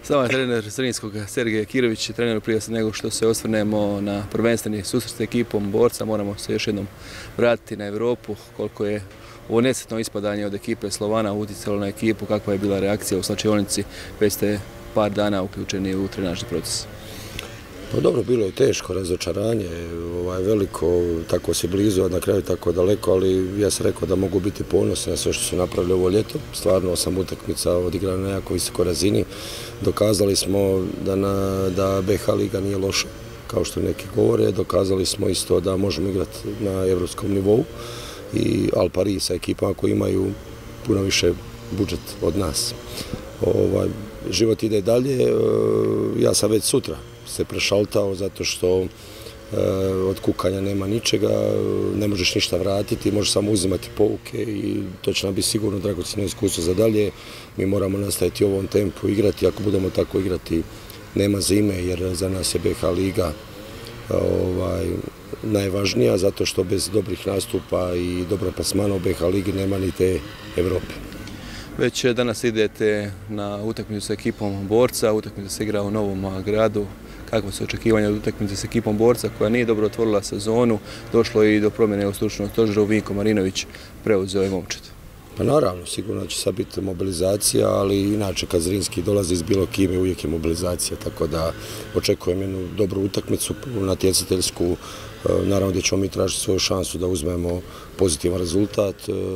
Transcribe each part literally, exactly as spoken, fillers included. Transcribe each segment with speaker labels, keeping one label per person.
Speaker 1: S nama je trener Zrinskog Sergej Kirović. Trener, prije nego što se osvrnemo na prvenstveni susret s ekipom Borca, moramo se još jednom vratiti na Europu. Koliko je ovo nesretno ispadanje od ekipe Slovana utjecalo na ekipu, kakva je bila reakcija u slačionici, već ste par dana uključeni u trenažni proces.
Speaker 2: Pa dobro, bilo je teško, razočaranje, ovaj, veliko, tako se blizu, a na kraju tako daleko, ali ja sam rekao da mogu biti ponosni na sve što su napravili ovo ljeto. Stvarno osam utakmica odigrano na jako visokoj razini. Dokazali smo da, na, da B H liga nije loša, kao što neki govore. Dokazali smo isto da možemo igrati na evropskom nivou, i Al Paris sa ekipama koji imaju puno više budžet od nas. Ovaj, život ide dalje, ja sam već sutra se prešaltao zato što e, od kukanja nema ničega, ne možeš ništa vratiti, možeš samo uzimati pouke i to će nam biti sigurno dragocjeno iskustvo za dalje. Mi moramo nastaviti u ovom tempu igrati, ako budemo tako igrati nema zime, jer za nas je B H liga ovaj, najvažnija, zato što bez dobrih nastupa i dobro plasmana u B H ligi nema ni te Evrope.
Speaker 1: Već danas idete na utakmicu s ekipom Borca, utakmica se igra u Novom Gradu. Kakva su očekivanja od utakmice s ekipom Borca koja nije dobro otvorila sezonu, došlo i do promjene u stručnom stožeru, Vinko Marinović preuzeo je momčad?
Speaker 2: Pa naravno, sigurno će sad biti mobilizacija, ali inače kad Zrinski dolazi iz bilo kime uvijek je mobilizacija, tako da očekujem jednu dobru utakmicu natjecateljsku, naravno gdje ćemo mi tražiti svoju šansu da uzmemo pozitivan rezultat,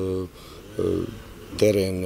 Speaker 2: teren,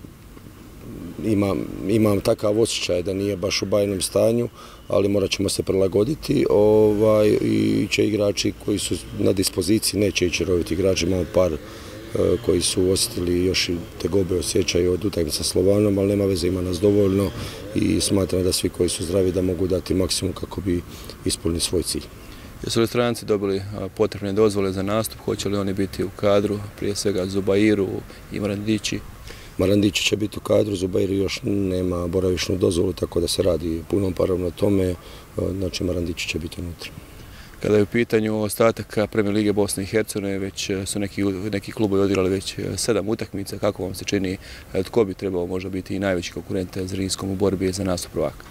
Speaker 2: imam, imam takav osjećaj da nije baš u bajnom stanju, ali morat ćemo se prilagoditi ovaj, i će igrači koji su na dispoziciji, neće ići roviti igrači, imamo par koji su osjetili još i tegobe osjećaju od utakmice sa Slovanom, ali nema veze, ima nas dovoljno i smatram da svi koji su zdravi da mogu dati maksimum kako bi ispunili svoj cilj.
Speaker 1: Jesu li stranci dobili potrebne dozvole za nastup, hoće li oni biti u kadru, prije svega Zubairu i Marandići?
Speaker 2: Marandići će biti u kadru, Zubairu još nema boravišnu dozvolu, tako da se radi punom parom na tome, znači Marandići će biti unutra.
Speaker 1: Kada je u pitanju ostatak Premijer lige Bosne i Hercegovine, već su neki, neki klubovi odigrali već sedam utakmica, kako vam se čini, tko bi trebao možda biti i najveći konkurent Zrinskom u borbi za nastup prvaka?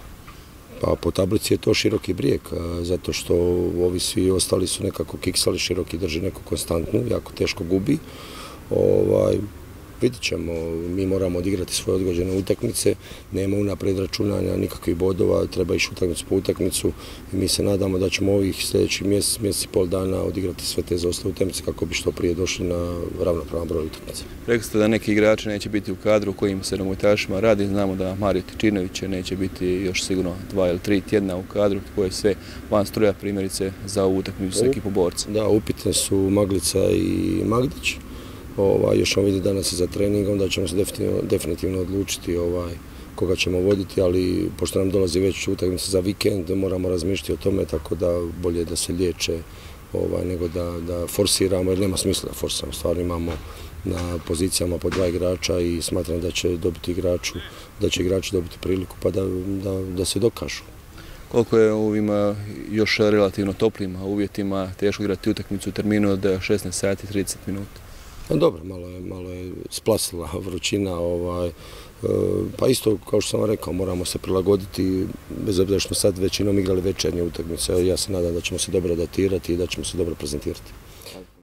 Speaker 2: Pa po tablici je to Široki Brijeg, zato što ovi svi ostali su nekako kiksali, Široki drži neku konstantnu, jako teško gubi. Ovaj, vidit ćemo, mi moramo odigrati svoje odgođene utakmice, nema unaprijed računanja nikakvih bodova, treba ići utakmicu po utakmicu i mi se nadamo da ćemo ovih sljedećih mjesec, mjesec i pol dana odigrati sve te zaostale utakmice kako bi što prije došli na ravnopravan broj utakmice.
Speaker 1: Rekli ste da neki igrači neće biti u kadru, kojim se nogometašima radi, znamo da Mario Tičinović neće biti još sigurno dva ili tri tjedna u kadru, koje sve van struja primjerice za ovu utakmicu sa ekipom Borca.
Speaker 2: Da, upitne su Maglica i Magdić. Ovaj, još ćemo vidjeti danas i za trening, onda ćemo se definitivno, definitivno odlučiti ovaj, koga ćemo voditi, ali pošto nam dolazi već utakmica za vikend, moramo razmišljati o tome, tako da bolje da se liječe ovaj, nego da, da forsiramo, jer nema smisla da forsiramo, stvarno imamo na pozicijama po dva igrača i smatram da će dobiti igraču, da će igrači dobiti priliku pa da, da, da se dokažu.
Speaker 1: Koliko je u ovim još relativno toplim uvjetima teško igrati utakmicu u terminu od šesnaest sati i trideset minuta?
Speaker 2: Pa dobro, malo je, malo je splasila vrućina, ovaj, pa isto kao što sam rekao, moramo se prilagoditi, bez obzira što sad većinom igrali večernje utakmice, ja se nadam da ćemo se dobro datirati i da ćemo se dobro prezentirati.